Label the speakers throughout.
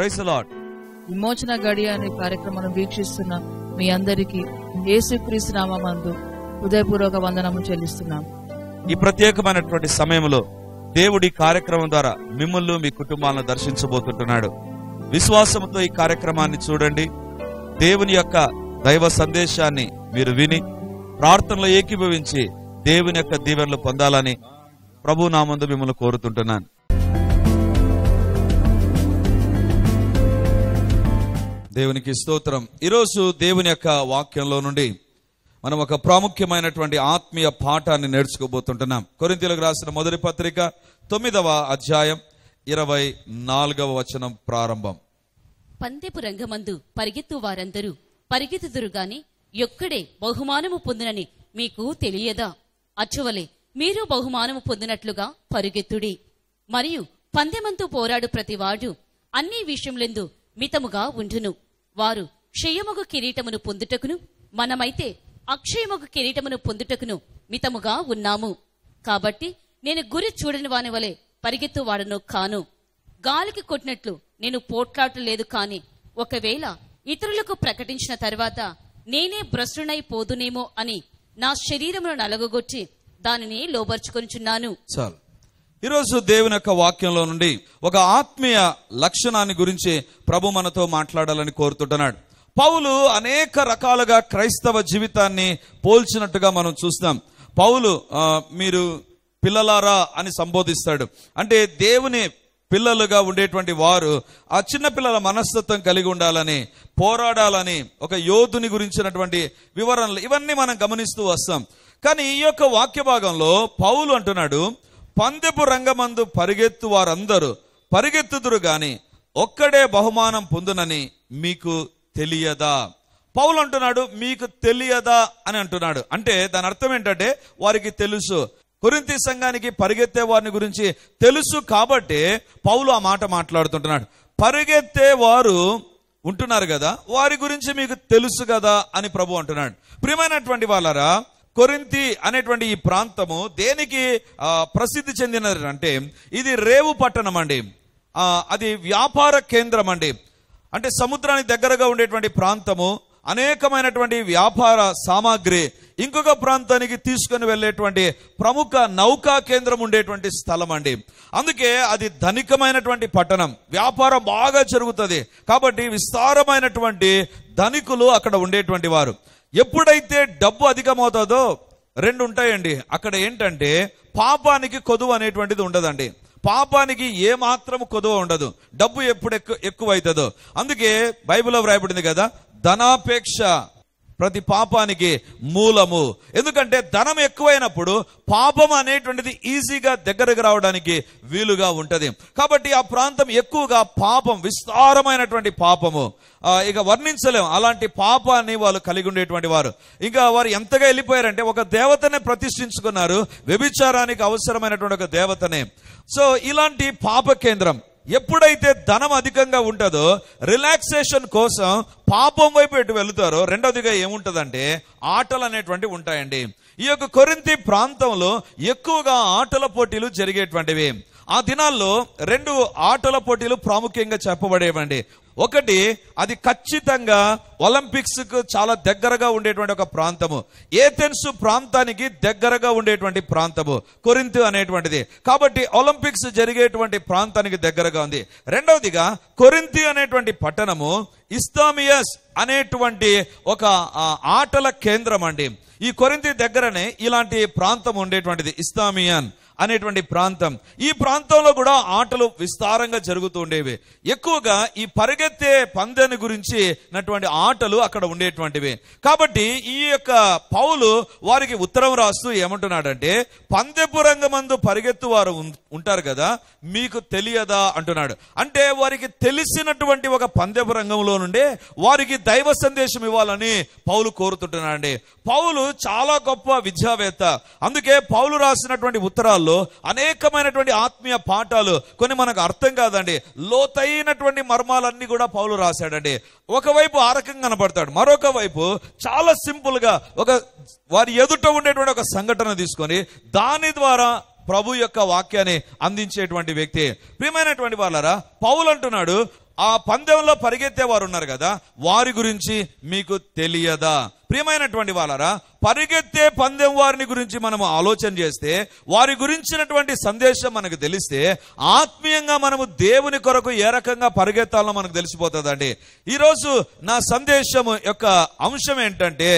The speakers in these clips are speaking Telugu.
Speaker 1: Praise the lord.
Speaker 2: విమోచన గడియ అనే కార్యక్రమాన్ని వీక్షిస్తున్న మీ అందరికీ యేసుక్రీస్తు నామమునందు హృదయపూర్వక వందనము చెల్లిస్తున్నాం.
Speaker 1: ఈ ప్రత్యేకమైనటువంటి సమయంలో దేవుడి కార్యక్రమం ద్వారా మిమ్మల్ని మీ కుటుంబాలను దర్శించబోతుంటున్నాడు. విశ్వాసంతో ఈ కార్యక్రమాన్ని చూడండి. దేవుని యొక్క దైవ సందేశాన్ని మీరు విని ప్రార్థనలో ఏకీభవించి దేవుని యొక్క దీవెనలు పొందాలని ప్రభు నామందు మిమ్మల్ని కోరుతుంటున్నాను. దేవునికి స్తోత్రం. ఈరోజు దేవుని యొక్క వాక్యంలో నుండి మనం ఒక ప్రాముఖ్యమైనటువంటి ఆత్మీయ పాఠాన్ని నేర్చుకోబోతుంటున్నాం. కొరింథీయులకు రాసిన మొదటి పత్రిక 9వ అధ్యాయం 24వ వచనం ప్రారంభం.
Speaker 3: పందెపు రంగమందు పరిగెత్తు వారందరూ పరిగెత్తుదురు గాని యొక్కడే బహుమానము పొందునని మీకు తెలియదా? అచ్చువలే మీరు బహుమానము పొందినట్లుగా పరుగెత్తుడి. మరియు పందెమంతు పోరాడు ప్రతివాడు అన్ని విషయములందు మితముగా ఉండును. వారు క్షయముగు కిరీటమును పొందుటకును మనమైతే అక్షయముగు కిరీటమును పొందుటకును మితముగా ఉన్నాము. కాబట్టి నేను గురి చూడని వాని వలె పరిగెత్తువాడను కాను. గాలికి కొట్టినట్లు నేను పోట్లాడలేదు. కాని ఒకవేళ ఇతరులకు ప్రకటించిన తర్వాత నేనే భ్రష్టునై పోదునేమో అని నా శరీరమును నలగొట్టి దానిని లోబర్చుకొనిచున్నాను.
Speaker 1: చాలు. ఈరోజు దేవుని యొక్క వాక్యంలో నుండి ఒక ఆత్మీయ లక్షణాన్ని గురించి ప్రభు మనతో మాట్లాడాలని కోరుతుంటున్నాడు. పౌలు అనేక రకాలుగా క్రైస్తవ జీవితాన్ని పోల్చినట్టుగా మనం చూస్తాం. పౌలు మీరు పిల్లలారా అని సంబోధిస్తాడు. అంటే దేవుని పిల్లలుగా ఉండేటువంటి వారు ఆ చిన్న పిల్లల మనస్తత్వం కలిగి ఉండాలని, పోరాడాలని, ఒక యోధుని గురించినటువంటి వివరణలు ఇవన్నీ మనం గమనిస్తూ వస్తాం. కానీ ఈ యొక్క వాక్య భాగంలో పౌలు అంటున్నాడు, పందెపు రంగమందు పరిగెత్తు వారందరూ పరిగెత్తుదురు గాని ఒక్కడే బహుమానం పొందునని మీకు తెలియదా? పౌలు అంటున్నాడు మీకు తెలియదా అని అంటున్నాడు. అంటే దాని అర్థం ఏంటంటే వారికి తెలుసు. కొరింథీ సంఘానికి పరిగెత్తే వారిని గురించి తెలుసు కాబట్టి పౌలు ఆ మాట మాట్లాడుతుంటున్నాడు. పరిగెత్తే వారు ఉంటున్నారు కదా, వారి గురించి మీకు తెలుసు కదా అని ప్రభు అంటున్నాడు. ప్రియమైనటువంటి వాళ్ళరా, కొరింథీ అనేటువంటి ఈ ప్రాంతము దేనికి ప్రసిద్ధి చెందినది అంటే ఇది రేవు పట్టణం అండి. అది వ్యాపార కేంద్రం అండి. అంటే సముద్రానికి దగ్గరగా ఉండేటువంటి ప్రాంతము, అనేకమైనటువంటి వ్యాపార సామాగ్రి ఇంకొక ప్రాంతానికి తీసుకుని వెళ్ళేటువంటి ప్రముఖ నౌకా కేంద్రం ఉండేటువంటి స్థలం అండి. అందుకే అది ధనికమైనటువంటి పట్టణం, వ్యాపారం బాగా జరుగుతుంది కాబట్టి విస్తారమైనటువంటి ధనికులు అక్కడ ఉండేటువంటి వారు. ఎప్పుడైతే డబ్బు అధికమవుతుందో రెండు ఉంటాయండి అక్కడ. ఏంటంటే పాపానికి కొదువు అనేటువంటిది ఉండదండి. పాపానికి ఏ మాత్రం కొదువ ఉండదు, డబ్బు ఎప్పుడు ఎక్కువ అవుతుందో. అందుకే బైబిల్లో వ్రాయబడింది కదా, ధనాపేక్ష ప్రతి పాపానికి మూలము. ఎందుకంటే ధనం ఎక్కువైనప్పుడు పాపం అనేటువంటిది ఈజీగా దగ్గరకు రావడానికి వీలుగా ఉంటది. కాబట్టి ఆ ప్రాంతం ఎక్కువగా పాపం, విస్తారమైనటువంటి పాపము, ఇక వర్ణించలేం అలాంటి పాపాన్ని వాళ్ళు కలిగి ఉండేటువంటి వారు. ఇంకా వారు ఎంతగా వెళ్ళిపోయారంటే ఒక దేవతనే ప్రతిష్ఠించుకున్నారు, వ్యభిచారానికి అవసరమైనటువంటి ఒక దేవతనే. సో ఇలాంటి పాప కేంద్రం. ఎప్పుడైతే ధనం అధికంగా ఉంటుందో రిలాక్సేషన్ కోసం పాపం వైపు ఎటు వెళుతారో, రెండవదిగా ఏముంటదంటే ఆటలు అనేటువంటివి ఉంటాయండి. ఈ యొక్క కొరింథీ ప్రాంతంలో ఎక్కువగా ఆటల పోటీలు జరిగేటువంటివి. ఆ దినాల్లో 2 ఆటల పోటీలు ప్రాముఖ్యంగా చెప్పబడేవండి. ఒకటి, అది ఖచ్చితంగా ఒలింపిక్స్ కు చాలా దగ్గరగా ఉండేటువంటి ఒక ప్రాంతము, ఏథెన్స్ ప్రాంతానికి దగ్గరగా ఉండేటువంటి ప్రాంతము కొరింథీ అనేటువంటిది. కాబట్టి ఒలింపిక్స్ జరిగేటువంటి ప్రాంతానికి దగ్గరగా ఉంది. రెండవదిగా కొరింథీ అనేటువంటి పట్టణము ఇస్తామియస్ అనేటువంటి ఒక ఆటల కేంద్రం అండి. ఈ కొరింథీ దగ్గరనే ఇలాంటి ప్రాంతం ఉండేటువంటిది, ఇస్తామియన్ అనేటువంటి ప్రాంతం. ఈ ప్రాంతంలో కూడా ఆటలు విస్తారంగా జరుగుతూ ఉండేవి. ఎక్కువగా ఈ పరిగెత్తే పందెని గురించి నటువంటి ఆటలు అక్కడ ఉండేటువంటివి. కాబట్టి ఈ యొక్క పౌలు వారికి ఉత్తరం రాస్తూ ఏమంటున్నాడంటే, పందెపు రంగమందు పరిగెత్తు వారు ఉంటారు కదా, మీకు తెలియదా అంటున్నాడు. అంటే వారికి తెలిసినటువంటి ఒక పందెపు రంగంలో నుండే వారికి దైవ సందేశం ఇవ్వాలని పౌలు కోరుతుంటున్నాడండి. పౌలు చాలా గొప్ప విద్యావేత్త. అందుకే పౌలు రాసినటువంటి ఉత్తరాల్లో అనేకమైనటువంటి ఆత్మీయ పాఠాలు కొన్ని మనకు అర్థం కాదండి, లోతైనటువంటి మర్మాలన్నీ కూడా పౌలు రాశాడండి. ఒకవైపు ఆ రకంగా కనపడతాడు, మరొక వైపు చాలా సింపుల్ గా ఒక వారి ఎదుట ఉండేటువంటి ఒక సంఘటన తీసుకొని దాని ద్వారా ప్రభు యొక్క వాక్యాన్ని అందించేటువంటి వ్యక్తి. ప్రియమైనటువంటి వాళ్ళారా, పౌలు అంటున్నాడు ఆ పందెంలో పరిగెత్తే వారు ఉన్నారు కదా, వారి గురించి మీకు తెలియదా? ప్రియమైనటువంటి వాళ్ళారా, పరిగెత్తే పందెం వారిని గురించి మనము ఆలోచన చేస్తే, వారి గురించినటువంటి సందేశం మనకు తెలిస్తే, ఆత్మీయంగా మనము దేవుని కొరకు ఏ రకంగా పరిగెత్తాలో మనకు తెలిసిపోతుందండి. ఈరోజు నా సందేశం యొక్క అంశం ఏంటంటే,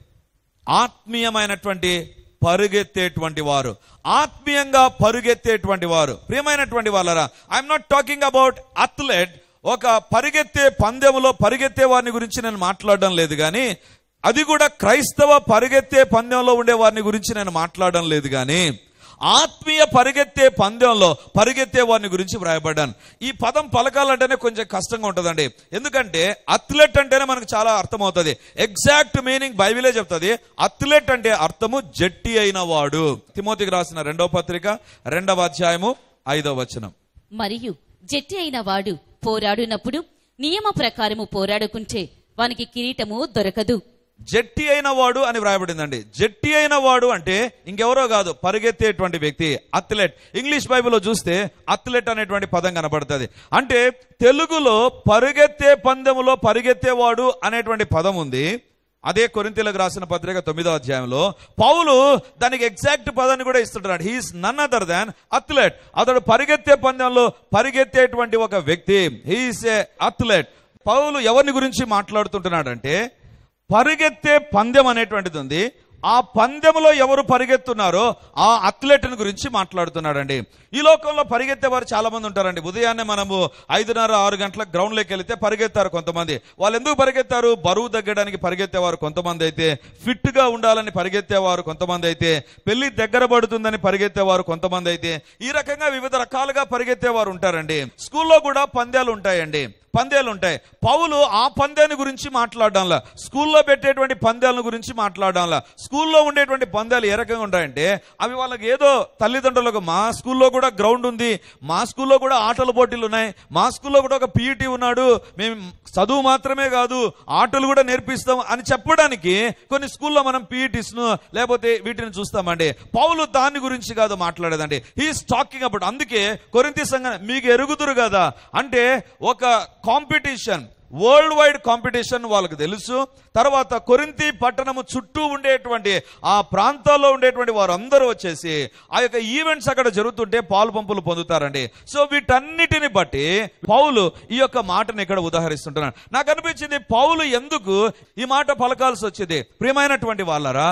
Speaker 1: ఆత్మీయమైనటువంటి పరుగెత్తేటువంటి వారు, ఆత్మీయంగా పరుగెత్తేటువంటి వారు. ప్రియమైనటువంటి వాళ్ళరా, I'm not talking about athlete, ఒక పరిగెత్తే పందెంలో పరిగెత్తే వారిని గురించి నేను మాట్లాడడం లేదు, కానీ అది కూడా క్రైస్తవ పరిగెత్తే పందెంలో ఉండే వారిని గురించి నేను మాట్లాడడం లేదు, కానీ ఆత్మీయ పరిగెత్తే పందెంలో పరిగెత్తే వారిని గురించి వ్రాయబడ్డాను. ఈ పదం పలకాలంటేనే కొంచెం కష్టంగా ఉంటుందండి, ఎందుకంటే అథ్లెట్ అంటేనే మనకు చాలా అర్థమవుతుంది. ఎగ్జాక్ట్ మీనింగ్ బైబిలే చెప్తుంది. అథ్లెట్ అంటే అర్థము జట్టి అయిన వాడు. తిమోతికి రాసిన 2వ పత్రిక 2వ అధ్యాయము 5వ వచనం.
Speaker 3: మరియు జట్టి అయిన వాడు పోరాడునప్పుడు నియమ ప్రకారము పోరాడుకుంటే వానికి కిరీటము దొరకదు.
Speaker 1: జట్టి అయిన వాడు అని వ్రాయబడిందండి. జట్టి అయిన వాడు అంటే ఇంకెవరో కాదు, పరిగెత్తేటువంటి వ్యక్తి, అథ్లెట్. ఇంగ్లీష్ బైబిల్లో చూస్తే అథ్లెట్ అనేటువంటి పదం కనబడుతుంది. అంటే తెలుగులో పరిగెత్తే పందెములో పరిగెత్తేవాడు అనేటువంటి పదం ఉంది. అదే కొరింథీయులకు రాసిన పత్రిక 9వ అధ్యాయంలో పౌలు దానికి ఎగ్జాక్ట్ పదాన్ని కూడా ఇస్తుంటాడు. He is none other than athlete. అతడు పరిగెత్తే పందెంలో పరిగెత్తేటువంటి ఒక వ్యక్తి. హీఈస్ ఏ అథ్లెట్. పౌలు ఎవరిని గురించి మాట్లాడుతుంటున్నాడంటే, పరిగెత్తే పందెం అనేటువంటిది ఉంది. ఆ పందెంలో ఎవరు పరిగెత్తున్నారో ఆ అథ్లెట్ని గురించి మాట్లాడుతున్నాడండి. ఈ లోకంలో పరిగెత్తే వారు చాలా మంది ఉంటారండి. ఉదయాన్నే మనము 5:30-6 గంటలకు గ్రౌండ్లోకి వెళితే పరిగెత్తారు కొంతమంది. వాళ్ళు ఎందుకు పరిగెత్తారు? బరువు తగ్గడానికి పరిగెత్తేవారు కొంతమంది అయితే, ఫిట్ గా ఉండాలని పరిగెత్తేవారు కొంతమంది అయితే, పెళ్లి దగ్గర పడుతుందని పరిగెత్తేవారు కొంతమంది అయితే, ఈ రకంగా వివిధ రకాలుగా పరిగెత్తేవారు ఉంటారండి. స్కూల్లో కూడా పందాలు ఉంటాయండి, పందేలు ఉంటాయి. పౌలు ఆ పందాన్ని గురించి మాట్లాడడంలా, స్కూల్లో పెట్టేటువంటి పందాల గురించి మాట్లాడడంలా. స్కూల్లో ఉండేటువంటి పందాలు ఏ రకంగా ఉంటాయంటే, అవి వాళ్ళకి ఏదో తల్లిదండ్రులకు, మా స్కూల్లో కూడా గ్రౌండ్ ఉంది, మా స్కూల్లో కూడా ఆటల పోటీలు ఉన్నాయి, మా స్కూల్లో కూడా ఒక పీఈటీ ఉన్నాడు, మేము చదువు మాత్రమే కాదు ఆటలు కూడా నేర్పిస్తాం అని చెప్పడానికి కొన్ని స్కూల్లో మనం పీఈటీస్ను లేకపోతే వీటిని చూస్తామండి. పౌలు దాని గురించి కాదు మాట్లాడేదండి. He's talking about. అందుకే కొరింథీ సంఘం మీకు ఎరుగుదురు కదా అంటే, ఒక కాంపిటీషన్, వరల్డ్ వైడ్ కాంపిటీషన్ వాళ్ళకి తెలుసు. తర్వాత కొరింథీ పట్టణము చుట్టూ ఉండేటువంటి ఆ ప్రాంతాల్లో ఉండేటువంటి వారు అందరూ వచ్చేసి ఆ యొక్క ఈవెంట్స్ అక్కడ జరుగుతుంటే పాలు పంపులు పొందుతారండి. సో వీటన్నిటిని బట్టి పౌలు ఈ యొక్క మాటను ఇక్కడ ఉదాహరిస్తుంటున్నాడు. నాకు అనిపించింది, పౌలు ఎందుకు ఈ మాట పలకాల్సి వచ్చింది? ప్రియమైనటువంటి వాళ్ళరా,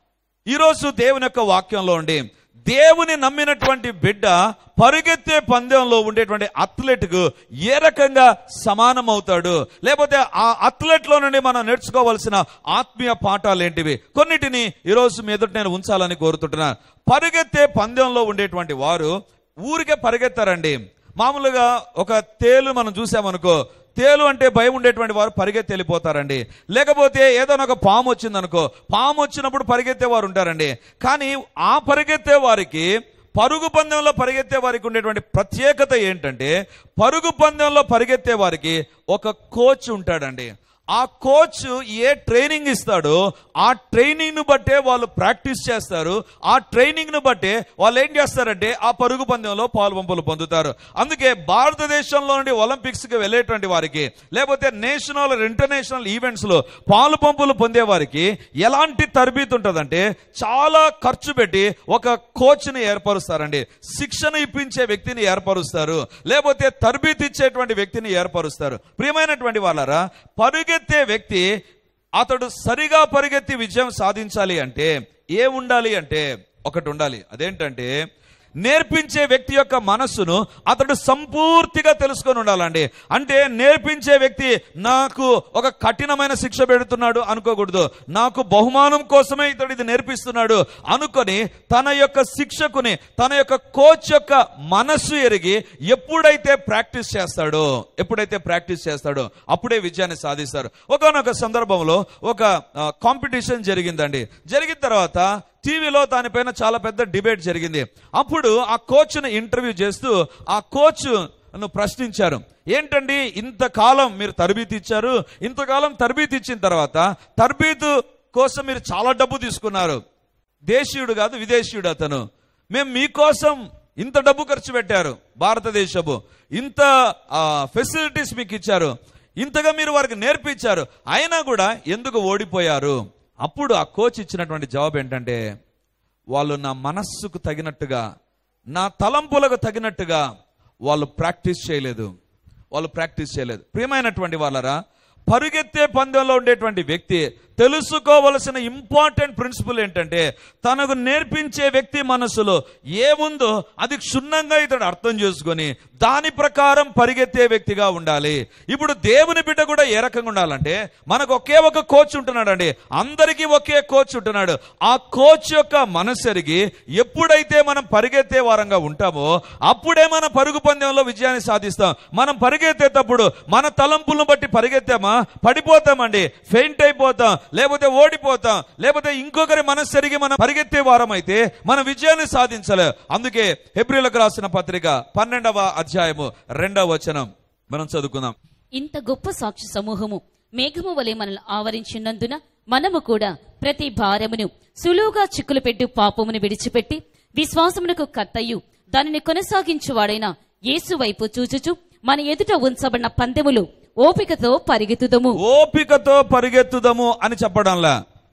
Speaker 1: ఈరోజు దేవుని యొక్క వాక్యంలో ఉండి దేవుని నమ్మినటువంటి బిడ్డ పరిగెత్తే పందెంలో ఉండేటువంటి అథ్లెట్కు ఏ రకంగా సమానం అవుతాడు, లేకపోతే ఆ అథ్లెట్ లో నుండి మనం నేర్చుకోవాల్సిన ఆత్మీయ పాఠాలు ఏంటివి, కొన్నిటిని ఈరోజు మీ ఎదుట నేను ఉంచాలని కోరుతుంటున్నాను. పరిగెత్తే పందెంలో ఉండేటువంటి వారు ఊరికే పరిగెత్తారండి. మామూలుగా ఒక తేలు మనం చూసామనుకో, తేలు అంటే భయం ఉండేటువంటి వారు పరిగెత్తి వెళ్ళిపోతారండి. లేకపోతే ఏదైనా ఒక పాము వచ్చిందనుకో, పాము వచ్చినప్పుడు పరిగెత్తే వారు ఉంటారండి. కానీ ఆ పరిగెత్తే వారికి, పరుగు పందెంలో పరిగెత్తే వారికి ఉండేటువంటి ప్రత్యేకత ఏంటంటే, పరుగు పందెంలో పరిగెత్తే వారికి ఒక కోచ్ ఉంటాడండి. ఆ కోచ్ ఏ ట్రైనింగ్ ఇస్తాడో ఆ ట్రైనింగ్ ను బట్టే వాళ్ళు ప్రాక్టీస్ చేస్తారు. ఆ ట్రైనింగ్ ను బట్టే వాళ్ళు ఏం చేస్తారంటే ఆ పరుగు పందెంలో పాలుపంపులు పొందుతారు. అందుకే భారతదేశంలో నుండి ఒలింపిక్స్ కి వెళ్ళేటువంటి వారికి, లేకపోతే నేషనల్ ఇంటర్నేషనల్ ఈవెంట్స్ లో పాలుపంపులు పొందే వారికి ఎలాంటి తరబీదు ఉంటుందంటే, చాలా ఖర్చు పెట్టి ఒక కోచ్ ని ఏర్పరుస్తారండి, శిక్షణ ఇప్పించే వ్యక్తిని ఏర్పరుస్తారు, లేకపోతే తరబీదు ఇచ్చేటువంటి వ్యక్తిని ఏర్పరుస్తారు. ప్రియమైనటువంటి వాళ్ళారా, పరిగెత్తే వ్యక్తి అతడు సరిగా పరిగెత్తి విజయం సాధించాలి అంటే ఏముండాలి అంటే, ఒకటి ఉండాలి. అదేంటంటే, నేర్పించే వ్యక్తి యొక్క మనస్సును అతడు సంపూర్తిగా తెలుసుకొని ఉండాలండి. అంటే నేర్పించే వ్యక్తి నాకు ఒక కఠినమైన శిక్ష పెడుతున్నాడు అనుకోకూడదు, నాకు బహుమానం కోసమే ఇతడు ఇది నేర్పిస్తున్నాడు అనుకొని తన యొక్క శిక్షకుని, తన యొక్క కోచ్ యొక్క మనస్సు ఎరిగి ఎప్పుడైతే ప్రాక్టీస్ చేస్తాడో అప్పుడే విజయాన్ని సాధిస్తారు. ఒకానొక సందర్భంలో ఒక కాంపిటీషన్ జరిగిందండి. జరిగిన తర్వాత టీవీలో దానిపైన చాలా పెద్ద డిబేట్ జరిగింది. అప్పుడు ఆ కోచ్ను ఇంటర్వ్యూ చేస్తూ ఆ కోచ్ ప్రశ్నించారు, ఏంటండి ఇంతకాలం మీరు తరబీదు ఇచ్చారు, ఇంతకాలం తరబీదు ఇచ్చిన తర్వాత తరబీదు కోసం మీరు చాలా డబ్బు తీసుకున్నారు, దేశీయుడు కాదు విదేశీయుడు అతను, మేము మీకోసం ఇంత డబ్బు ఖర్చు పెట్టారు, భారతదేశపు ఇంత ఫెసిలిటీస్ మీకు ఇచ్చారు, ఇంతగా మీరు వారికి నేర్పించారు, అయినా కూడా ఎందుకు ఓడిపోయారు? అప్పుడు ఆ కోచ్ ఇచ్చినటువంటి జవాబు ఏంటంటే, వాళ్ళు నా మనస్సుకు తగినట్టుగా, నా తలంపులకు తగినట్టుగా వాళ్ళు ప్రాక్టీస్ చేయలేదు. ప్రియమైనటువంటి వాళ్ళరా, పరుగెత్తే పందెంలో ఉండేటువంటి వ్యక్తి తెలుసుకోవలసిన ఇంపార్టెంట్ ప్రిన్సిపల్ ఏంటంటే, తనకు నేర్పించే వ్యక్తి మనసులో ఏముందో అది క్షుణ్ణంగా ఇతడు అర్థం చేసుకొని దాని ప్రకారం పరిగెత్తే వ్యక్తిగా ఉండాలి. ఇప్పుడు దేవుని బిడ్డ కూడా ఏ రకంగా ఉండాలంటే, మనకు ఒకే ఒక కోచ్ ఉంటున్నాడు అండి, అందరికీ ఒకే కోచ్ ఉంటున్నాడు. ఆ కోచ్ యొక్క మనసెరిగి ఎప్పుడైతే మనం పరిగెత్తే వారంగా ఉంటామో అప్పుడే మన పరుగు పందెంలో విజయాన్ని సాధిస్తాం. మనం పరిగెత్తేటప్పుడు మన తలంపులను బట్టి పరిగెత్తామా, పడిపోతామండి, ఫెయింట్ అయిపోతాం, లేకపోతే ఓడిపోతాం, లేకపోతే ఇంకొకరి మనస్సరిగి మనం పరిగెత్తే వారం అయితే మన విజయాన్ని సాధించలే. అందుకే హెబ్రీయులకు రాసిన పత్రిక 12వ అధ్యాయము 2వ వచనం మనం చదువుకుందాం.
Speaker 3: ఇంత గొప్ప సాక్షి సమూహము మేఘము వలె మనల్ని ఆవరించినందున మనము కూడా ప్రతి భారమును సులువుగా చిక్కులు పెట్టు పాపమును విడిచిపెట్టి విశ్వాసమునకు కర్తయు దానిని కొనసాగించువాడైన యేసు వైపు చూచుచు మన ఎదుట ఉంచబడిన పందెములు ఓపికతో పరిగెత్తుదము అని చెప్పడంలా,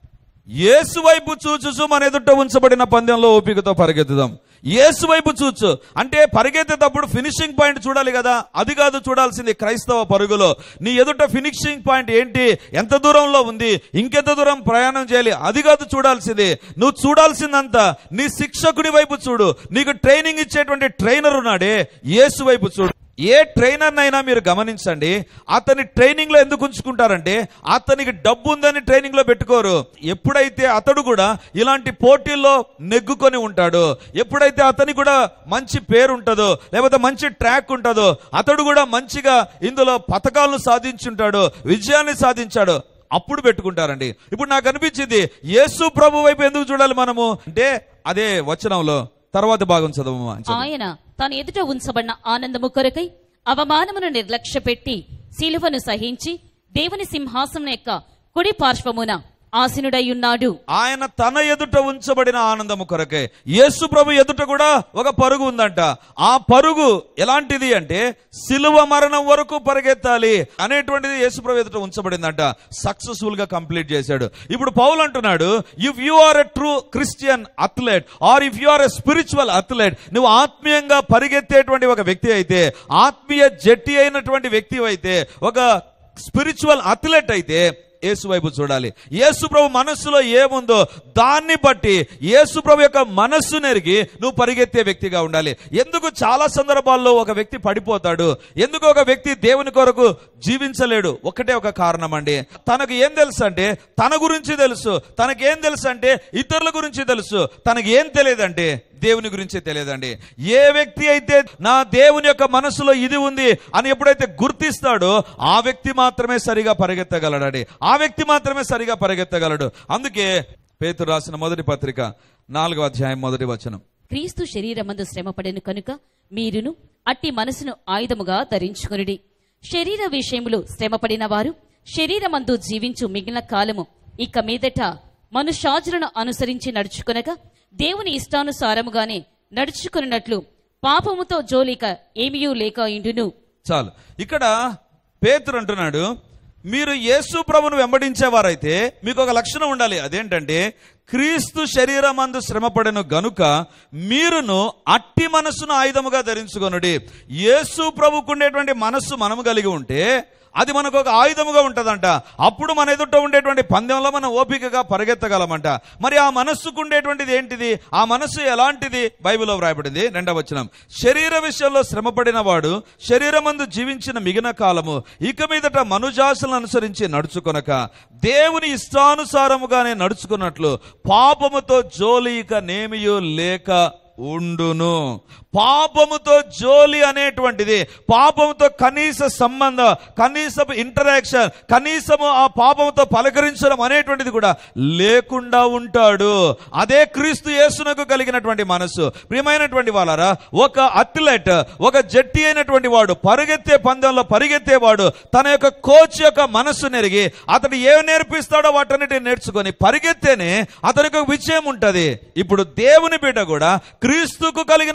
Speaker 3: యేసు వైపు చూచుచు మన ఎదుట ఉంచబడిన పందెంలో ఓపికతో పరిగెత్తుదాం. యేసు వైపు చూచు అంటే పరిగెత్తేటప్పుడు ఫినిషింగ్ పాయింట్ చూడాలి కదా, అది కాదు చూడాల్సింది. క్రైస్తవ పరుగులో నీ ఎదుట ఫినిషింగ్ పాయింట్ ఏంటి, ఎంత దూరంలో ఉంది, ఇంకెంత దూరం ప్రయాణం చేయాలి, అది కాదు చూడాల్సింది. నువ్వు చూడాల్సిందంతా నీ శిక్షకుడి వైపు చూడు. నీకు ట్రైనింగ్ ఇచ్చేటువంటి ట్రైనర్ ఉన్నాడే, యేసు వైపు చూడు. ఏ ట్రైనర్ అయినా మీరు గమనించండి, అతని ట్రైనింగ్ లో ఎందుకు ఉంచుకుంటారంటే అతనికి డబ్బు ఉందని ట్రైనింగ్ లో పెట్టుకోరు. ఎప్పుడైతే అతడు కూడా ఇలాంటి పోటీల్లో నెగ్గుకొని ఉంటాడో, ఎప్పుడైతే అతనికి కూడా మంచి పేరు ఉంటుందో, లేకపోతే మంచి ట్రాక్ ఉంటుందో, అతడు కూడా మంచిగా ఇందులో పథకాలను సాధించుంటాడో, విజయాన్ని సాధించాడు, అప్పుడు పెట్టుకుంటారండి. ఇప్పుడు నాకు అనిపించింది, యేసు ప్రభు వైపు ఎందుకు చూడాలి మనము అంటే, అదే వచనంలో తర్వాత భాగం చదవము. ఆయన తన ఎదుట ఉంచబడిన ఆనందము కొరకై అవమానమును నిర్లక్ష్య పెట్టి శిలువను సహించి దేవుని సింహాసనం యొక్క కుడి పార్శ్వమున ఆసీనుడై ఉన్నాడు.
Speaker 1: ఆయన తన ఎదుట ఉంచబడిన ఆనందము కొరకే. యేసు ప్రభు ఎదుట కూడా ఒక పరుగు ఉందంట. ఆ పరుగు ఎలాంటిది అంటే శిలువ మరణం వరకు పరిగెత్తాలి అనేటువంటిది యేసు ప్రభు ఎదుట ఉంచబడిందంట. సక్సెస్ఫుల్ గా కంప్లీట్ చేశాడు. ఇప్పుడు పౌలు అంటున్నాడు, if you are a true Christian athlete or if you are a spiritual athlete, నువ్వు ఆత్మీయంగా పరిగెత్తేటువంటి ఒక వ్యక్తి అయితే, ఆత్మీయ జట్టి అయినటువంటి వ్యక్తి అయితే, ఒక స్పిరిచువల్ అథ్లెట్ అయితే యేసు వైపు చూడాలి. యేసు ప్రభు మనస్సులో ఏముందో దాన్ని బట్టి యేసు ప్రభు యొక్క మనస్సు నెరిగి నువ్వు పరిగెత్తే వ్యక్తిగా ఉండాలి. ఎందుకు చాలా సందర్భాల్లో ఒక వ్యక్తి పడిపోతాడు, ఎందుకు ఒక వ్యక్తి దేవుని కొరకు జీవించలేడు? ఒకటే ఒక కారణం అండి, తనకు ఏం తెలుసు అంటే తన గురించి తెలుసు, తనకేం తెలుసు అంటే ఇతరుల గురించి తెలుసు, తనకి ఏం తెలియదంటే దేవుని గురించి తెలియదండి. ఏ వ్యక్తి అయితే నా దేవుని యొక్క మనసులో ఇది ఉంది అని ఎప్పుడైతే గుర్తిస్తాడో ఆ వ్యక్తి మాత్రమే సరిగా పరిగెత్తగలడండి, ఆ వ్యక్తి మాత్రమే సరిగా పరిగెత్తగలడు. అందుకే పేతురు రాసిన మొదటి పత్రిక 4వ అధ్యాయం 1వ వచనం,
Speaker 3: క్రీస్తు శరీరమందు శ్రమపడెను కనుక మీరును అట్టి మనసును ఆయుధముగా ధరించుకొనుడి. శరీర విషయములు శ్రమపడిన వారు శరీరమందు జీవించు మిగిలిన కాలము ఇక మీదట మనుష్యాజులను అనుసరించి నడుచుకొనగా దేవుని ఇష్టానుసారముగానే నడుచుకున్నట్లు పాపముతో జోలిక ఏమీ లేక ఇండును.
Speaker 1: చాలు. ఇక్కడ పేతురు అంటున్నాడు, మీరు యేసు ప్రభును వెంబడించేవారైతే మీకు ఒక లక్షణం ఉండాలి. అదేంటంటే క్రీస్తు శరీరమందు శ్రమపడెను గనుక మీరును అట్టి మనస్సును ఆయుధముగా ధరించుకొనుడి. యేసు ప్రభుకు ఉండేటువంటి మనస్సు మనము కలిగి ఉంటే అది మనకు ఒక ఆయుధముగా ఉంటదంట. అప్పుడు మన ఎదుట ఉండేటువంటి పందెంలో మనం ఓపికగా పరిగెత్తగలమంట. మరి ఆ మనస్సుకు ఉండేటువంటిది ఏంటిది? ఆ మనస్సు ఎలాంటిది? బైబిల్లో వ్రాయబడింది 2వ వచనం, శరీర విషయంలో శ్రమపడిన వాడు శరీరమందు జీవించిన మిగిలిన కాలము ఇక మీదట మనుజాసులను అనుసరించి నడుచుకొనక దేవుని ఇష్టానుసారముగానే నడుచుకున్నట్లు పాపముతో జోలి ఇక నేమియు లేక ఉండును. పాపముతో జోలి అనేటువంటిది, పాపముతో కనీస సంబంధం, కనీసపు ఇంటరాక్షన్, కనీసము ఆ పాపముతో పలకరించడం అనేటువంటిది కూడా లేకుండా ఉంటాడు. అదే క్రీస్తు యేసునకు కలిగినటువంటి మనస్సు. ప్రియమైనటువంటి వాళ్ళారా, ఒక అథ్లెట్, ఒక జట్టి అయినటువంటి వాడు, పరిగెత్తే పందెంలో పరిగెత్తేవాడు తన యొక్క కోచ్ యొక్క మనస్సు నెరిగి అతడు ఏమి నేర్పిస్తాడో వాటన్నిటిని నేర్చుకొని పరిగెత్తేనే అతనికి ఒక విజయం ఉంటది. ఇప్పుడు దేవుని బిడ్డ కూడా క్రీస్తుకు కలిగిన మనస్సు,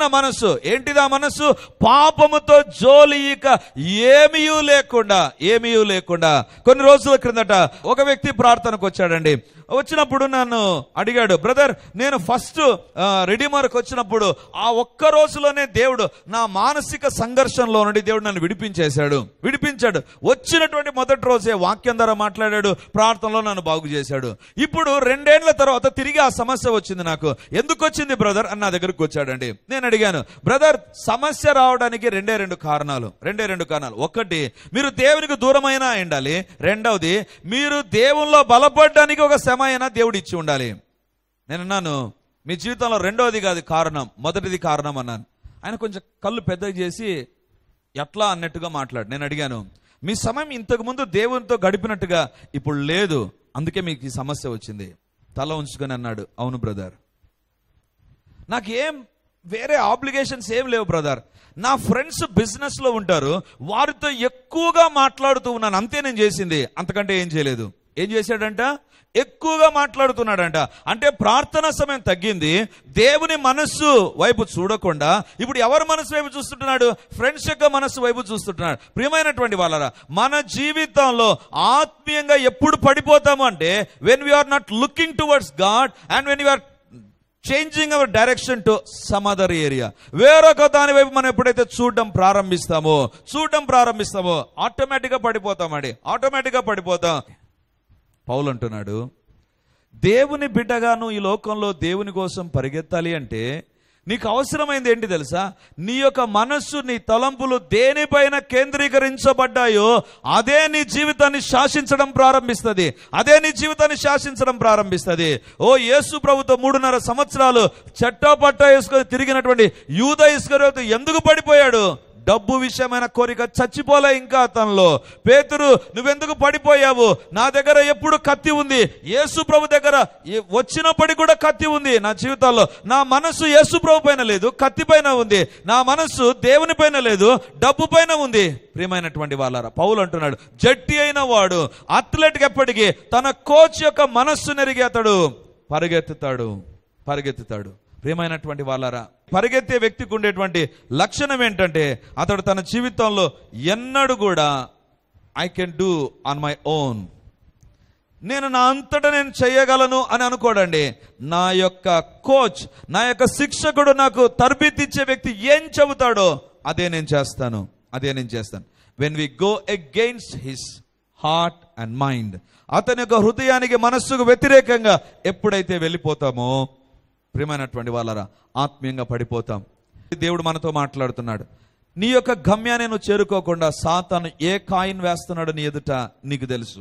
Speaker 1: మనస్సు. ఏంటిది ఆ మనస్సు? పాపముతో జోలియిక ఏమీ లేకుండా. కొన్ని రోజుల క్రిందట ఒక వ్యక్తి ప్రార్థనకు వచ్చాడండి. వచ్చినప్పుడు నన్ను అడిగాడు, బ్రదర్ నేను ఫస్ట్ రెడీమర్కి వచ్చినప్పుడు ఆ ఒక్క రోజులోనే దేవుడు నా మానసిక సంఘర్షణలో నుండి దేవుడు నన్ను విడిపించాడు. వచ్చినటువంటి మొదటి రోజే వాక్యం ద్వారా మాట్లాడాడు, ప్రార్థనలో నన్ను బాగు చేశాడు. ఇప్పుడు 2 ఏళ్ల తర్వాత తిరిగి ఆ సమస్య వచ్చింది నాకు. ఎందుకు వచ్చింది బ్రదర్ అని నా దగ్గరకు వచ్చాడండి. నేను అడిగాను, బ్రదర్ సమస్య రావడానికి రెండే రెండు కారణాలు. ఒకటి, మీరు దేవునికి దూరమైనా ఉండాలి. రెండవది, మీరు దేవుల్లో బలపడడానికి ఒక అయినా దేవుడు ఇచ్చి ఉండాలి. నేను అన్నాను, మీ జీవితంలో రెండవది కాదు కారణం, మొదటిది కారణం అన్నాను. ఆయన కొంచెం కళ్ళు పెద్దగా చేసి ఎట్లా అన్నట్టుగా మాట్లాడు. నేను అడిగాను, మీ సమయం ఇంతకు ముందు దేవునితో గడిపినట్టుగా ఇప్పుడు లేదు, అందుకే మీకు ఈ సమస్య వచ్చింది. తల ఉంచుకొని అన్నాడు, అవును బ్రదర్, నాకేం వేరే ఆబ్లిగేషన్స్ ఏం లేవు బ్రదర్. నా ఫ్రెండ్స్ బిజినెస్ లో ఉంటారు, వారితో ఎక్కువగా మాట్లాడుతూ ఉన్నాను, అంతే నేను చేసింది, అంతకంటే ఏం చేయలేదు. ఏం చేశాడంట? ఎక్కువగా మాట్లాడుతున్నాడంట. అంటే ప్రార్థన సమయం తగ్గింది, దేవుని మనస్సు వైపు చూడకుండా ఇప్పుడు ఎవరి మనస్సు వైపు చూస్తుంటున్నాడు? ఫ్రెండ్స్ యొక్క మనస్సు వైపు చూస్తుంటున్నాడు. ప్రియమైనటువంటి వాళ్ళరా, మన జీవితంలో ఆత్మీయంగా ఎప్పుడు పడిపోతాము అంటే when we are not looking towards God and when we are changing our direction to some other area. వేరొక దాని వైపు మనం ఎప్పుడైతే చూడడం ప్రారంభిస్తామో ఆటోమేటిక్గా పడిపోతాం. పౌలు అంటున్నాడు, దేవుని బిడ్డగాను ఈ లోకంలో దేవుని కోసం పరిగెత్తాలి అంటే నీకు అవసరమైంది ఏంటి తెలుసా? నీ యొక్క మనస్సు, నీ తలంపులు దేనిపైన కేంద్రీకరించబడ్డాయో అదే నీ జీవితాన్ని శాసించడం ప్రారంభిస్తుంది. ఓ యేసు ప్రభుతో 3.5 సంవత్సరాలు చట్టాపట్టా వేసుకొని తిరిగినటువంటి యూదా ఇస్కరియోతు ఎందుకు పడిపోయాడు? డబ్బు విషయమైన కోరిక చచ్చిపోలే ఇంకా అతనిలో. పేతురు, నువ్వెందుకు పడిపోయావు? నా దగ్గర ఎప్పుడు కత్తి ఉంది, యేసు ప్రభు దగ్గర వచ్చినప్పటికీ కూడా కత్తి ఉంది. నా జీవితాల్లో నా మనస్సు యేసు ప్రభు పైన లేదు, కత్తి పైన ఉంది. నా మనస్సు దేవుని పైన లేదు, డబ్బు పైన ఉంది. ప్రియమైనటువంటి వాళ్ళారా, పౌలు అంటున్నాడు, జట్టి అయిన వాడు అథ్లెట్ ఎప్పటికీ తన కోచ్ యొక్క మనస్సు నెరిగి అతడు పరిగెత్తుతాడు. ప్రియమైనటువంటి వాళ్ళారా, పరిగెత్తే వ్యక్తికి ఉండేటువంటి లక్షణం ఏంటంటే అతడు తన జీవితంలో ఎన్నడూ కూడా I can do on my own, నేను నా అంతటా నేను చేయగలను అని అనుకోడండి. నా యొక్క కోచ్, నా యొక్క శిక్షకుడు నాకు తరబితిచ్చే వ్యక్తి ఏం చెబుతాడో అదే నేను చేస్తాను. When we go against his heart and mind, అతని యొక్క హృదయానికి మనస్సుకు వ్యతిరేకంగా ఎప్పుడైతే వెళ్ళిపోతామో ప్రియమైనటువంటి వాళ్ళరా, ఆత్మీయంగా పడిపోతాం. దేవుడు మనతో మాట్లాడుతున్నాడు, నీ యొక్క గమ్యాన్ని నువ్వు చేరుకోకుండా సాతాను ఏ కాయిన్ వేస్తున్నాడో నీ ఎదుట నీకు తెలుసు.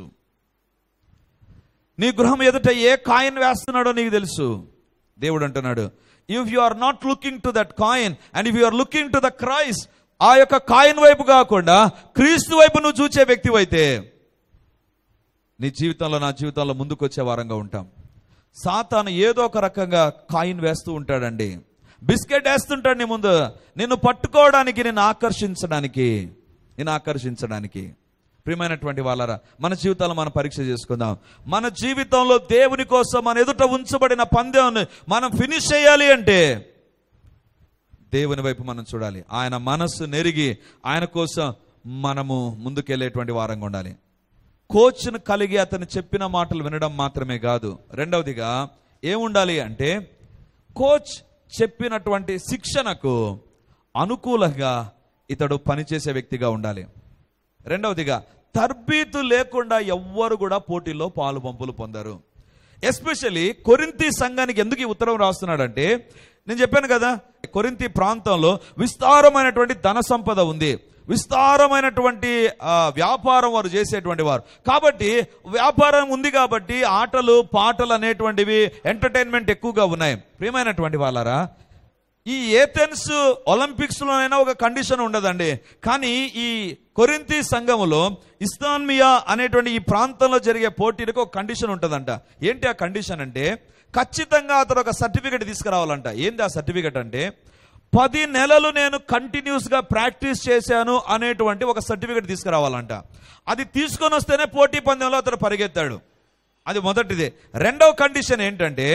Speaker 1: నీ గృహం ఎదుట ఏ కాయిన్ వేస్తున్నాడో నీకు తెలుసు. దేవుడు అంటున్నాడు, if you are not looking to that coin and if you are looking to the Christ, ఆ యొక్క కాయిన్ వైపు కాకుండా క్రీస్తు వైపు నువ్వు చూచే వ్యక్తివైతే నీ జీవితంలో, నా జీవితంలో ముందుకు వచ్చే వారంగా ఉంటాం. సాతాను ఏదో ఒక రకంగా కాయిన్ వేస్తూ ఉంటాడండి, బిస్కెట్ వేస్తుంటాడు నీ ముందు, నిన్ను పట్టుకోవడానికి, నిన్ను ఆకర్షించడానికి. ప్రియమైనటువంటి వాళ్ళరా, మన జీవితాల్లో మనం పరీక్ష చేసుకుందాం. మన జీవితంలో దేవుని కోసం మన ఎదుట ఉంచబడిన పందెం మనం ఫినిష్ చేయాలి అంటే దేవుని వైపు మనం చూడాలి. ఆయన మనస్సు నెరిగి ఆయన కోసం మనము ముందుకెళ్ళేటువంటి వారంగా ఉండాలి. కోచ్ను కలిగి అతను చెప్పిన మాటలు వినడం మాత్రమే కాదు, రెండవదిగా ఏముండాలి అంటే కోచ్ చెప్పినటువంటి శిక్షణకు అనుకూలంగా ఇతడు పనిచేసే వ్యక్తిగా ఉండాలి. రెండవదిగా తర్బీతు లేకుండా ఎవ్వరు కూడా పోటీల్లో పాలు పంపులు పొందరు. ఎస్పెషల్లీ కొరింథీ సంఘానికి ఎందుకు ఈ ఉత్తరం రాస్తున్నాడంటే, నేను చెప్పాను కదా, కొరింథీ ప్రాంతంలో విస్తారమైనటువంటి ధన సంపద ఉంది, విస్తారమైనటువంటి వ్యాపారం వారు చేసేటువంటి వారు. కాబట్టి వ్యాపారం ఉంది కాబట్టి ఆటలు పాటలు అనేటువంటివి, ఎంటర్టైన్మెంట్ ఎక్కువగా ఉన్నాయి. ప్రియమైనటువంటి వాళ్ళారా, ఈ ఏథెన్స్ ఒలింపిక్స్లోనైనా ఒక కండిషన్ ఉండదండి, కానీ ఈ కొరింథీ సంఘములో ఇస్తాన్మియా అనేటువంటి ఈ ప్రాంతంలో జరిగే పోటీలకు ఒక కండిషన్ ఉంటుందంట. ఏంటి ఆ కండిషన్ అంటే, ఖచ్చితంగా అతను ఒక సర్టిఫికెట్ తీసుకురావాలంట. ఏంది ఆ సర్టిఫికెట్ అంటే, 10 నెలలు నేను కంటిన్యూస్గా ప్రాక్టీస్ చేశాను అనేటువంటి ఒక సర్టిఫికెట్ తీసుకురావాలంట. అది తీసుకొని వస్తేనే పోటీ పందెంలో అతను పరిగెత్తాడు. అది మొదటిది. రెండవ కండిషన్ ఏంటంటే,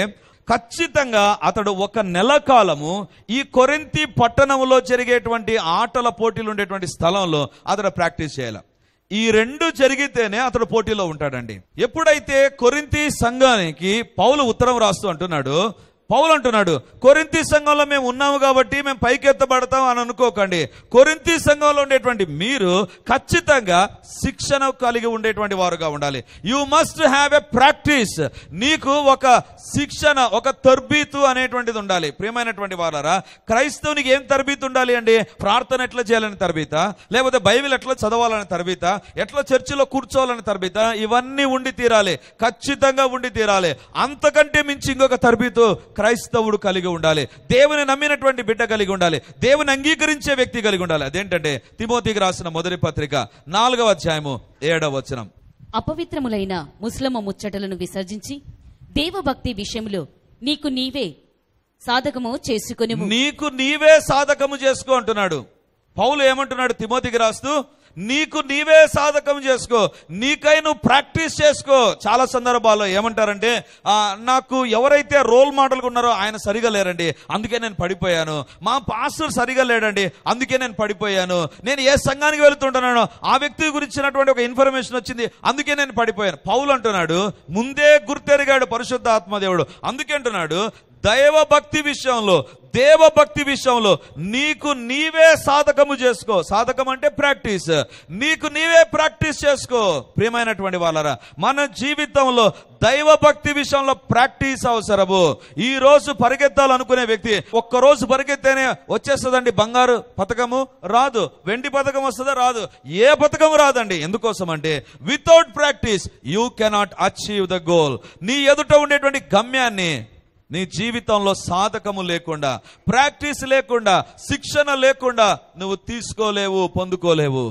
Speaker 1: ఖచ్చితంగా అతడు 1 నెల కాలము ఈ కొరింథీ పట్టణంలో జరిగేటువంటి ఆటల పోటీలు ఉండేటువంటి స్థలంలో అతడు ప్రాక్టీస్ చేయాలి. ఈ 2 జరిగితేనే అతడు పోటీలో ఉంటాడండి. ఎప్పుడైతే కొరింథీ సంఘానికి పౌలు ఉత్తరం రాస్తూ అంటున్నాడు, పౌలు అంటున్నాడు, కొరింథీ సంఘంలో మేము ఉన్నాము కాబట్టి మేము పైకెత్తబడతాం అని అనుకోకండి. కొరింథీ సంఘంలో ఉండేటువంటి మీరు ఖచ్చితంగా శిక్షణ కలిగి ఉండేటువంటి వారుగా ఉండాలి. You must have a practice. నీకు ఒక శిక్షణ, ఒక తర్బీతు అనేటువంటిది ఉండాలి. ప్రియమైనటువంటి వారారా, క్రైస్తవునికి ఏం తర్బీతు ఉండాలి అండి? ప్రార్థన ఎట్లా చేయాలని తర్బీత, లేకపోతే బైబిల్ ఎట్లా చదవాలని తర్బీత, ఎట్లా చర్చిలో కూర్చోవాలని తర్బీత, ఇవన్నీ ఉండి తీరాలి, ఖచ్చితంగా ఉండి తీరాలి. అంతకంటే మించి ఇంకొక తర్బీతు క్రైస్తవుడు కలిగి ఉండాలి. దేవుని నమ్మినటువంటి బిడ్డ కలిగి ఉండాలి. దేవుని అంగీకరించే వ్యక్తి కలిగి ఉండాలి. అదేంటంటే తిమోతికి రాసిన మొదటి పత్రిక 4వ అధ్యాయము 7వ వచనం.
Speaker 3: అపవిత్రములైన ముస్లిమ ముచ్చటలను విసర్జించి దేవభక్తి విషయంలో నీకు నీవే సాధకము చేసుకొని,
Speaker 1: నీకు నీవే సాధకము చేసుకో అంటున్నాడు. పౌలు ఏమంటున్నాడు తిమోతికి రాస్తూ? నీకు నీవే సాధకం చేసుకో, నీకై నువ్వు ప్రాక్టీస్ చేసుకో. చాలా సందర్భాల్లో ఏమంటారంటే, నాకు ఎవరైతే రోల్ మోడల్గా ఉన్నారో ఆయన సరిగా లేరండి, అందుకే నేను పడిపోయాను. మా పాస్టర్ సరిగా లేడండి, అందుకే నేను పడిపోయాను. నేను ఏ సంఘానికి వెళుతుంటున్నానో ఆ వ్యక్తి గురించినటువంటి ఒక ఇన్ఫర్మేషన్ వచ్చింది, అందుకే నేను పడిపోయాను. పౌలు అంటున్నాడు, ముందే గుర్తెరిగాడు పరిశుద్ధ ఆత్మదేవుడు. అందుకే అంటున్నాడు, దైవభక్తి విషయంలో, దేవభక్తి విషయంలో నీకు నీవే సాధకము చేసుకో. సాధకం అంటే ప్రాక్టీస్. నీకు నీవే ప్రాక్టీస్ చేసుకో. ప్రియమైనటువంటి వాళ్ళరా, మన జీవితంలో దైవభక్తి విషయంలో ప్రాక్టీస్ అవసరము. ఈ రోజు పరిగెత్తాలనుకునే వ్యక్తి ఒక్కరోజు పరిగెత్తేనే వచ్చేస్తుందండి బంగారు పథకము? రాదు. వెండి పథకం వస్తుందా? రాదు. ఏ పథకం రాదండి. ఎందుకోసం అంటే without practice you cannot achieve the goal. నీ ఎదుట ఉండేటువంటి గమ్యాన్ని నీ జీవితంలో సాధకము లేకుండా, ప్రాక్టీస్ లేకుండా, శిక్షణ లేకుండా నువ్వు తీసుకోలేవు, పొందుకోలేవు.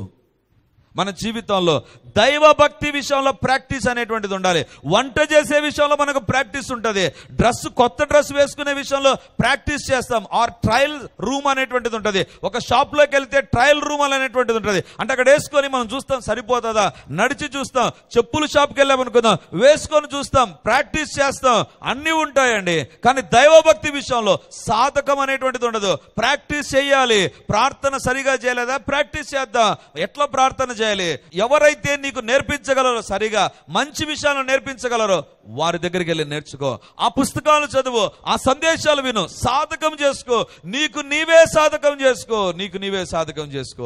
Speaker 1: మన జీవితంలో దైవభక్తి విషయంలో ప్రాక్టీస్ అనేటువంటిది ఉండాలి. వంట చేసే విషయంలో మనకు ప్రాక్టీస్ ఉంటుంది. కొత్త డ్రెస్ వేసుకునే విషయంలో ప్రాక్టీస్ చేస్తాం. ఆర్ ట్రయల్ రూమ్ అనేటువంటిది ఉంటుంది. ఒక షాప్లోకి వెళ్తే ట్రయల్ రూమ్ అనేటువంటిది ఉంటుంది. అంటే అక్కడ వేసుకొని మనం చూస్తాం సరిపోతుందా, నడిచి చూస్తాం. చెప్పులు షాప్కి వెళ్ళామనుకుందాం, వేసుకొని చూస్తాం, ప్రాక్టీస్ చేస్తాం, అన్నీ ఉంటాయండి. కానీ దైవభక్తి విషయంలో సాధకం అనేటువంటిది ఉండదు. ప్రాక్టీస్ చేయాలి. ప్రార్థన సరిగా చేయలేదా, ప్రాక్టీస్ చేద్దాం. ఎట్లా ప్రార్థన చేయాలి? ఎవరైతే నీకు నేర్పించగలరో, సరిగా మంచి విషయాలను నేర్పించగలరో వారి దగ్గరికి వెళ్ళి నేర్చుకో. ఆ పుస్తకాలు చదువు, ఆ సందేశాలు విను, సాధకం చేసుకో. నీకు నీవే సాధకం చేసుకో. నీకు నీవే సాధకం చేసుకో.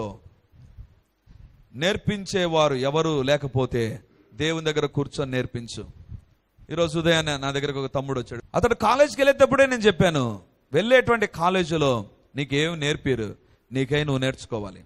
Speaker 1: నేర్పించేవారు ఎవరు లేకపోతే దేవుని దగ్గర కూర్చొని నేర్పించు. ఈరోజు ఉదయాన్నే నా దగ్గరకు ఒక తమ్ముడు వచ్చాడు. అతడు కాలేజీకి వెళ్ళేటప్పుడే నేను చెప్పాను, వెళ్ళేటువంటి కాలేజీలో నీకేం నేర్పిరు, నీకై నువ్వు నేర్చుకోవాలి.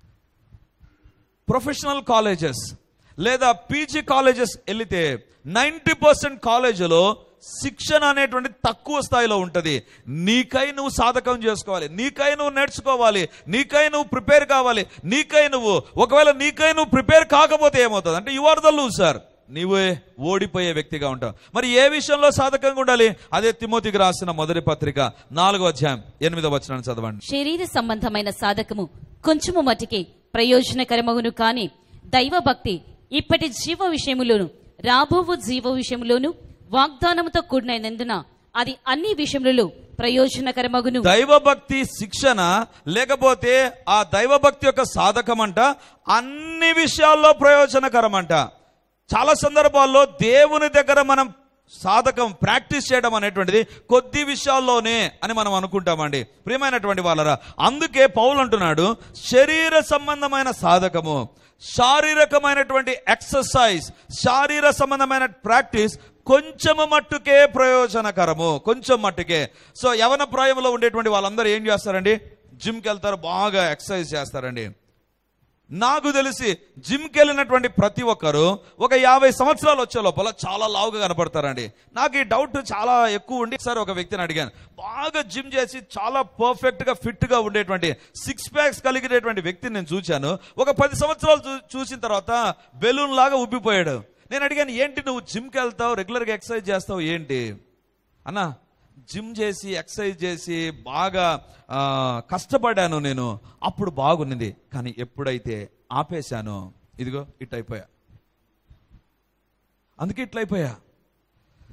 Speaker 1: ప్రొఫెషనల్ కాలేజెస్ లేదా పీజీ కాలేజెస్ వెళితే 90% కాలేజీలో శిక్షణ అనేటువంటి తక్కువ స్థాయిలో ఉంటుంది. నీకై నువ్వు సాధకం చేసుకోవాలి, నీకై నువ్వు నేర్చుకోవాలి, నీకై నువ్వు ప్రిపేర్ కావాలి. ఒకవేళ నీకై నువ్వు ప్రిపేర్ కాకపోతే ఏమవుతుంది అంటే యు ఆర్ ద లూజర్. నీవే ఓడిపోయే వ్యక్తిగా ఉంటావు. మరి ఏ విషయంలో సాధకంగా ఉండాలి? అదే తిమోతికి రాసిన మొదటి పత్రిక 4వ అధ్యాయం 8వ వచనాన్ని చదవండి.
Speaker 3: శరీర సంబంధమైన సాధకము కొంచెము మటుకే ప్రయోజనకరమగును, కాని దైవభక్తి ఇప్పటి జీవ విషయములోను రాబోవు జీవ విషయములోను వాగ్దానముతో కూడినందున అది అన్ని విషయములలో ప్రయోజనకరమగును.
Speaker 1: దైవభక్తి శిక్షణ లేకపోతే ఆ దైవభక్తి యొక్క సాధకమంట అన్ని విషయాల్లో ప్రయోజనకరమంట. చాలా సందర్భాల్లో దేవుని దగ్గర మనం సాధకం ప్రాక్టీస్ చేయడం అనేటువంటిది కొద్ది విషయాల్లోనే అని మనం అనుకుంటామండి. ప్రియమైనటువంటి వాళ్ళరా, అందుకే పౌలు అంటున్నాడు, శరీర సంబంధమైన సాధకము, శారీరకమైనటువంటి ఎక్సర్సైజ్, శారీర సంబంధమైన ప్రాక్టీస్ కొంచెము మట్టుకే ప్రయోజనకరము, కొంచెం మట్టుకే. సో యవన ప్రాయంలో ఉండేటువంటి వాళ్ళందరూ ఏం చేస్తారండి? జిమ్కి వెళ్తారు, బాగా ఎక్సర్సైజ్ చేస్తారండి. నాకు తెలిసి జిమ్కి వెళ్ళినటువంటి ప్రతి ఒక్కరు ఒక 50 సంవత్సరాలు వచ్చే లోపల చాలా లావుగా కనపడతారండి. నాకు ఈ డౌట్ చాలా ఎక్కువ ఉండి ఒకసారి ఒక వ్యక్తిని అడిగాను. బాగా జిమ్ చేసి చాలా పర్ఫెక్ట్గా ఫిట్గా ఉండేటువంటి 6 ప్యాక్స్ కలిగినటువంటి వ్యక్తిని నేను చూశాను. ఒక 10 సంవత్సరాలు చూసిన తర్వాత బెలూన్ లాగా ఉబ్బిపోయాడు. నేను అడిగాను, ఏంటి నువ్వు జిమ్కి వెళ్తావు, రెగ్యులర్గా ఎక్సర్సైజ్ చేస్తావు ఏంటి అన్నా? జిమ్ చేసి ఎక్సర్సైజ్ చేసి బాగా కష్టపడ్డాను నేను, అప్పుడు బాగున్నది, కానీ ఎప్పుడైతే ఆపేశానో ఇదిగో ఇట్లయిపోయా. అందుకే ఇట్లయిపోయా.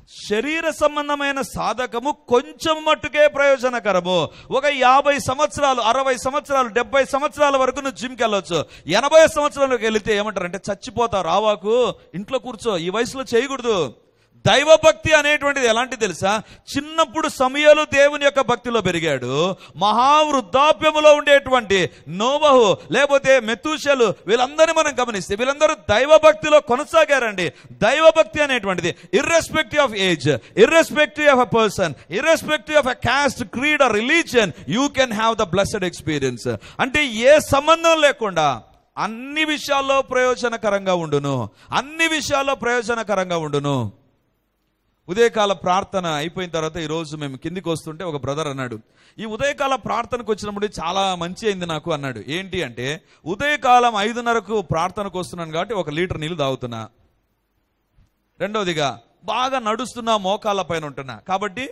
Speaker 1: శరీర సంబంధమైన సాధకము కొంచెం మట్టుకే ప్రయోజనకరము. ఒక 50 సంవత్సరాలు, 60 సంవత్సరాలు, 70 సంవత్సరాల వరకు నువ్వు జిమ్కి వెళ్ళొచ్చు. 80 సంవత్సరాలకు వెళితే ఏమంటారంటే చచ్చిపోతావు, రావాకు, ఇంట్లో కూర్చో, ఈ వయసులో చేయకూడదు. దైవభక్తి అనేటువంటిది ఎలాంటి తెలుసా? చిన్నప్పుడు సమయాలు దేవుని యొక్క భక్తిలో పెరిగాడు. మహావృద్ధాప్యములో ఉండేటువంటి నోవహు లేకపోతే మెతూషెలు, వీళ్ళందరినీ మనం గమనిస్తే వీళ్ళందరూ దైవభక్తిలో కొనసాగారండి. దైవభక్తి అనేటువంటిది irrespective of age, irrespective of a person, irrespective of a caste, creed or religion, you can have the blessed experience. అంటే ఏ సంబంధం లేకుండా అన్ని విషయాల్లో ప్రయోజనకరంగా ఉండును, అన్ని విషయాల్లో ప్రయోజనకరంగా ఉండును. ఉదయకాల ప్రార్థన అయిపోయిన తర్వాత ఈరోజు మేము కిందికి వస్తుంటే ఒక బ్రదర్ అన్నాడు, ఈ ఉదయకాల ప్రార్థనకు వచ్చినప్పుడు చాలా మంచి అయింది నాకు అన్నాడు. ఏంటి అంటే, ఉదయకాలం 5:30కు ప్రార్థనకు వస్తున్నాను కాబట్టి 1 లీటర్ నీళ్ళు తాగుతున్నా. రెండవదిగా బాగా నడుస్తున్నా, మోకాళ్ళ పైన ఉంటున్నా కాబట్టి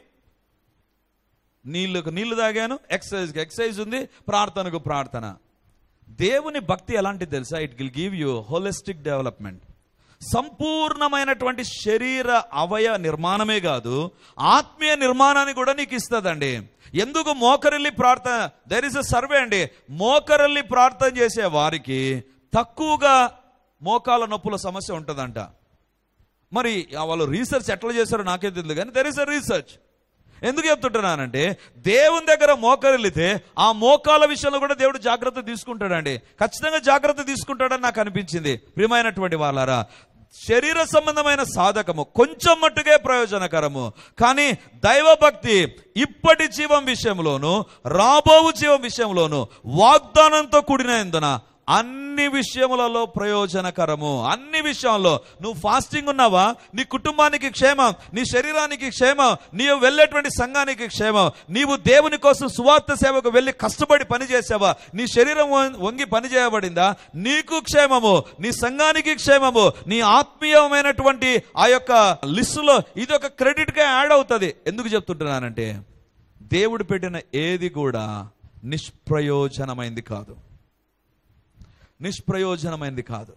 Speaker 1: నీళ్లు తాగాను, ఎక్సర్సైజ్ ఉంది, ప్రార్థనకు ప్రార్థన. దేవుని భక్తి ఎలాంటిది తెలుసా? It will give you holistic development. సంపూర్ణమైనటువంటి శరీర అవయ నిర్మాణమే కాదు, ఆత్మీయ నిర్మాణాన్ని కూడా నీకు ఇస్తుందండి. ఎందుకు మోకరిల్లి ప్రార్థన, దెర్ ఇస్ ఎ సర్వే అండి, మోకరిల్లి ప్రార్థన చేసే వారికి తక్కువగా మోకాల నొప్పుల సమస్య ఉంటుందంట. మరి వాళ్ళు రీసెర్చ్ ఎట్లా చేశారో నాకే తెలియదు, కానీ దెర్ ఇస్ ఎ రీసెర్చ్. ఎందుకు చెప్తుంటున్నానంటే, దేవుని దగ్గర మోకరిల్లితే ఆ మోకాల విషయంలో కూడా దేవుడు జాగ్రత్త తీసుకుంటాడండి. ఖచ్చితంగా జాగ్రత్త తీసుకుంటాడని నాకు అనిపించింది. ప్రియమైనటువంటి వాళ్ళారా, శరీర సంబంధమైన సాధకము కొంచెం మట్టుకే ప్రయోజనకరము, కానీ దైవభక్తి ఇప్పటి జీవం విషయంలోను రాబోవు జీవం విషయంలోను వాగ్దానంతో కూడినందున అన్ని విషయములలో ప్రయోజనకరము. అన్ని విషయంలో నువ్వు ఫాస్టింగ్ ఉన్నావా, నీ కుటుంబానికి క్షేమం, నీ శరీరానికి క్షేమం, నీవు వెళ్ళేటువంటి సంఘానికి క్షేమం. నీవు దేవుని కోసం సువార్త సేవకు వెళ్ళి కష్టపడి పనిచేసావా, నీ శరీరం వంగి పని చేయబడిందా, నీకు క్షేమము, నీ సంఘానికి క్షేమము. నీ ఆత్మీయమైనటువంటి ఆ యొక్క లిస్టులో ఇది ఒక క్రెడిట్గా యాడ్ అవుతుంది. ఎందుకు చెప్తుంటున్నానంటే, దేవుడు పెట్టిన ఏది కూడా నిష్ప్రయోజనమైంది కాదు, నిష్ప్రయోజనమైంది కాదు.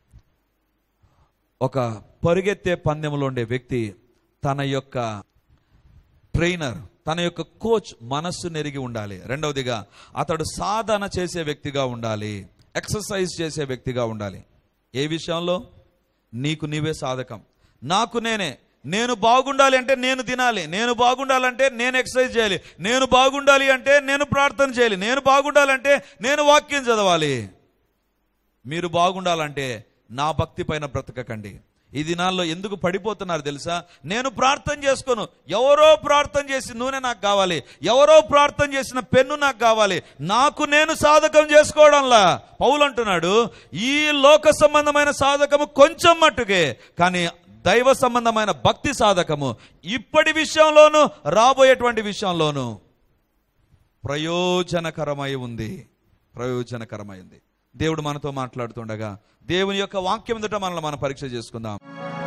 Speaker 1: ఒక పరిగెత్తే పందెంలో ఉండే వ్యక్తి తన యొక్క ట్రైనర్, తన యొక్క కోచ్ మనస్సు నెరిగి ఉండాలి. రెండవదిగా అతడు సాధన చేసే వ్యక్తిగా ఉండాలి, ఎక్సర్సైజ్ చేసే వ్యక్తిగా ఉండాలి. ఏ విషయంలో? నీకు నీవే సాధకం. నాకు నేనే, నేను బాగుండాలి అంటే నేను తినాలి, నేను బాగుండాలంటే నేను ఎక్సర్సైజ్ చేయాలి, నేను బాగుండాలి అంటే నేను ప్రార్థన చేయాలి, నేను బాగుండాలంటే నేను వాక్యం చదవాలి. మీరు బాగుండాలంటే నా భక్తి పైన బ్రతకకండి. ఈ దినాల్లో ఎందుకు పడిపోతున్నారు తెలుసా? నేను ప్రార్థన చేసుకోను, ఎవరో ప్రార్థన చేసి నూనె నాకు కావాలి, ఎవరో ప్రార్థన చేసిన పెన్ను నాకు కావాలి, నాకు నేను సాధకం చేసుకోవడంలా. పౌలు అంటున్నాడు, ఈ లోక సంబంధమైన సాధకము కొంచెం మట్టుకే, కానీ దైవ సంబంధమైన భక్తి సాధకము ఇప్పటి విషయంలోను రాబోయేటువంటి విషయంలోను ప్రయోజనకరమై ఉంది, ప్రయోజనకరమైంది. దేవుడు మనతో మాట్లాడుతుండగా దేవుని యొక్క వాక్యం ఎదుట మనల్ని మనం పరీక్ష చేసుకుందాం.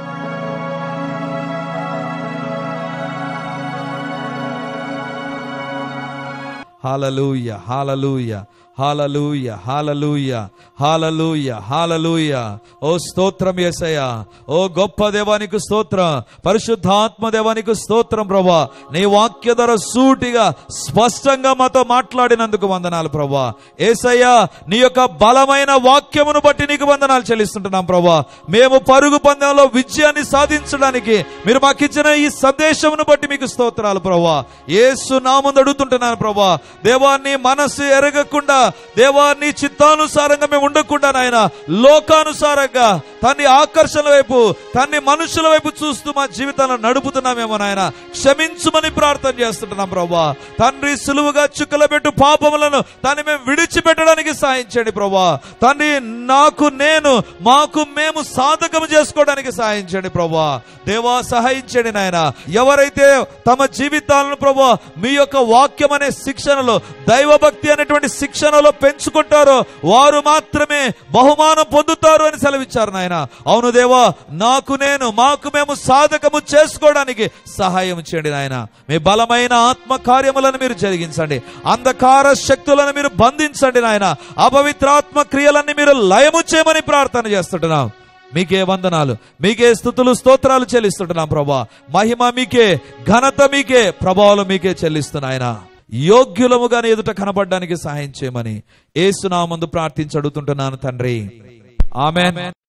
Speaker 1: హల్లెలూయా, హల్లెలూయా, హల్లెలూయా, హల్లెలూయా, హల్లెలూయా, హల్లెలూయా. ఓ స్తోత్రం యేసయ్యా, ఓ గొప్ప దేవానికి స్తోత్రం, పరిశుద్ధాత్మ దేవానికి స్తోత్రం ప్రభువా. నీ వాక్య ద్వారా సూటిగా స్పష్టంగా మాతో మాట్లాడినందుకు వందనాలు ప్రభువా. యేసయ్యా, నీ యొక్క బలమైన వాక్యమును బట్టి నీకు వందనాలు చెల్లిస్తుంటున్నాం ప్రభువా. మేము పరుగు పందెంలో విజయాన్ని సాధించడానికి మీరు మాకు ఇచ్చిన ఈ సందేశమును బట్టి మీకు స్తోత్రాలు ప్రభువా. యేసు నామమున అడుగుతుంటున్నాను ప్రభువా. దేవాన్ని మనస్సు ఎరగకుండా, దేవాన్ని చిత్తానుసారంగా మేము ఉండకుండా నాయన, లోకానుసారంగా తన్ని ఆకర్షణ వైపు, తన్ని మనుషుల వైపు చూస్తూ మా జీవితాలను నడుపుతున్నామేమో నాయన, క్షమించుమని ప్రార్థన చేస్తుంటున్నాం ప్రభా. తండ్రి, సులువుగా చుక్కలబెట్టు పాపములను దాన్ని మేము విడిచిపెట్టడానికి సాయం చేయండి ప్రభా. తండ్రి, నాకు నేను, మాకు మేము సాధకం చేసుకోవడానికి సాయం చేయండి ప్రభా. దేవా, సహాయం చేయండి నాయన. ఎవరైతే తమ జీవితాలను ప్రభా మీ యొక్క వాక్యం అనే శిక్షణలో, దైవభక్తి అనేటువంటి శిక్షణలో పెంచుకుంటారో వారు మాత్రమే బహుమానం పొందుతారు అని సెలవిచ్చారు నాయన. అవును దేవా, నాకు నేను, మాకు మేము సాధకము చేసుకోవడానికి సహాయం చేయండి నాయన. మీ బలమైన ఆత్మ కార్యములను మీరు జరిగించండి, అంధకార శక్తులను మీరు బంధించండి నాయన. అపవిత్రాత్మ క్రియలన్నీ మీరు లయము చేయమని ప్రార్థన చేస్తుంటున్నాం. మీకే వందనాలు, మీకే స్తుతులు స్తోత్రాలు చెల్లిస్తుంటున్నాం ప్రభా. మహిమ మీకే, ఘనత మీకే, ప్రభావాలు మీకే చెల్లిస్తున్నాయన. యోగ్యులముగానే ఎదుట కనబడడానికి సహాయం చేయమని యేసు నామమున ప్రార్థించి అడుగుతుంటున్నాను తండ్రి. ఆమేన్.